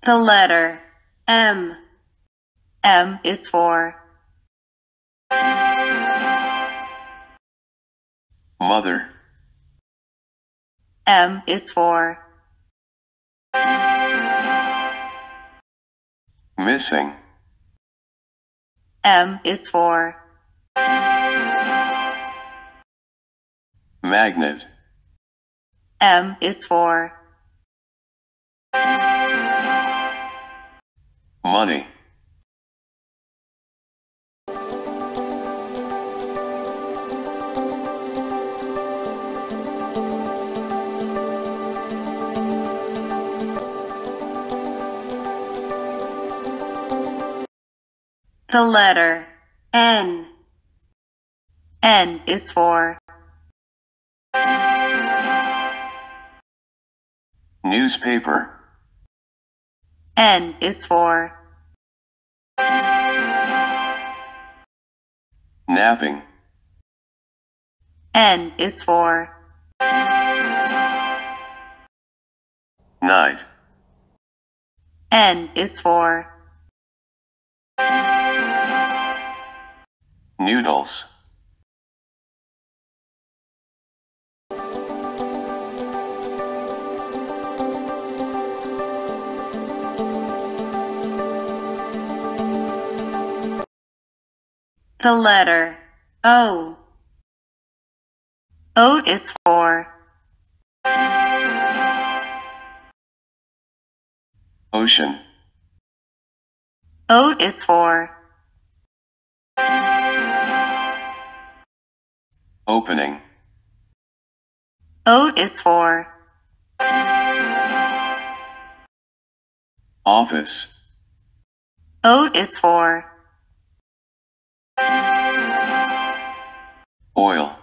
The letter M. M is for mother. M is for Missing. M is for Magnet. M is for Money. the letter N. N is for Newspaper. N is for Napping. N is for Night. N is for Noodles. the letter O. O is for Ocean. O is for Opening. O is for Office. O is for Oil.